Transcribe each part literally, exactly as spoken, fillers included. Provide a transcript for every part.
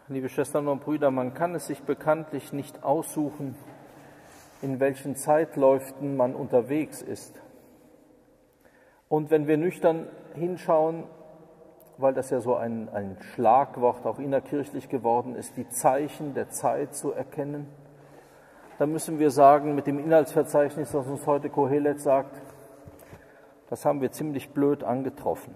Liebe Schwestern und Brüder, man kann es sich bekanntlich nicht aussuchen, in welchen Zeitläuften man unterwegs ist. Und wenn wir nüchtern hinschauen, weil das ja so ein, ein Schlagwort auch innerkirchlich geworden ist, die Zeichen der Zeit zu erkennen, dann müssen wir sagen, mit dem Inhaltsverzeichnis, das uns heute Kohelet sagt, das haben wir ziemlich blöd angetroffen.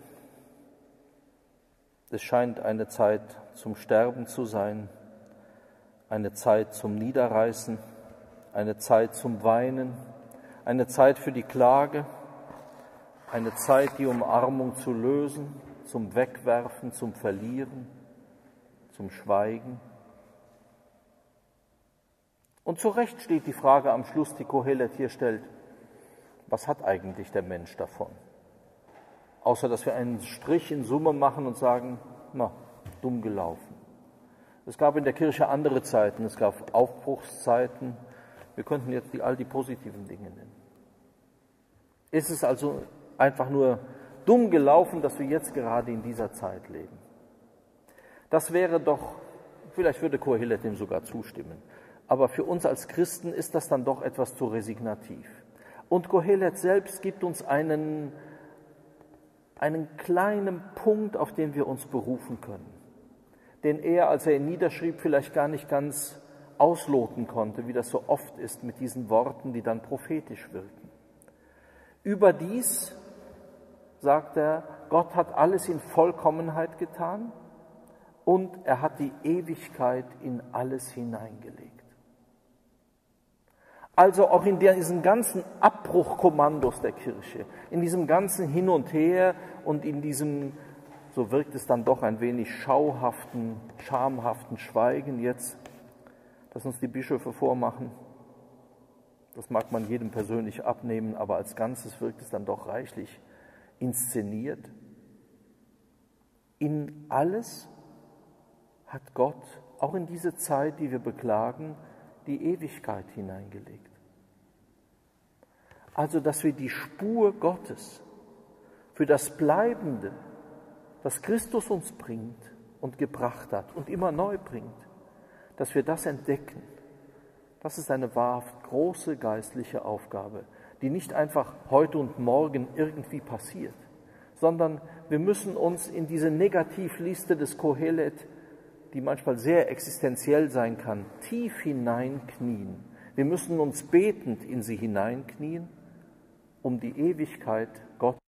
Es scheint eine Zeit zum Sterben zu sein, eine Zeit zum Niederreißen, eine Zeit zum Weinen, eine Zeit für die Klage, eine Zeit, die Umarmung zu lösen, zum Wegwerfen, zum Verlieren, zum Schweigen. Und zu Recht steht die Frage am Schluss, die Kohelet hier stellt: Was hat eigentlich der Mensch davon? Außer, dass wir einen Strich in Summe machen und sagen, na, dumm gelaufen. Es gab in der Kirche andere Zeiten, es gab Aufbruchszeiten. Wir könnten jetzt die, all die positiven Dinge nennen. Ist es also einfach nur dumm gelaufen, dass wir jetzt gerade in dieser Zeit leben? Das wäre doch, vielleicht würde Kohelet dem sogar zustimmen, aber für uns als Christen ist das dann doch etwas zu resignativ. Und Kohelet selbst gibt uns einen, einen kleinen Punkt, auf den wir uns berufen können, den er, als er ihn niederschrieb, vielleicht gar nicht ganz ausloten konnte, wie das so oft ist mit diesen Worten, die dann prophetisch wirken. Überdies sagt er, Gott hat alles in Vollkommenheit getan und er hat die Ewigkeit in alles hineingelegt. Also auch in diesen ganzen Abbruchkommandos der Kirche, in diesem ganzen Hin und Her und in diesem, so wirkt es dann doch ein wenig schauhaften, schamhaften Schweigen jetzt, das uns die Bischöfe vormachen, das mag man jedem persönlich abnehmen, aber als Ganzes wirkt es dann doch reichlich inszeniert. In alles hat Gott, auch in diese Zeit, die wir beklagen, die Ewigkeit hineingelegt. Also, dass wir die Spur Gottes für das Bleibende, das Christus uns bringt und gebracht hat und immer neu bringt, dass wir das entdecken, das ist eine wahrhaft große geistliche Aufgabe, die nicht einfach heute und morgen irgendwie passiert, sondern wir müssen uns in diese Negativliste des Kohelet, die manchmal sehr existenziell sein kann, tief hineinknien. Wir müssen uns betend in sie hineinknien, um die Ewigkeit Gottes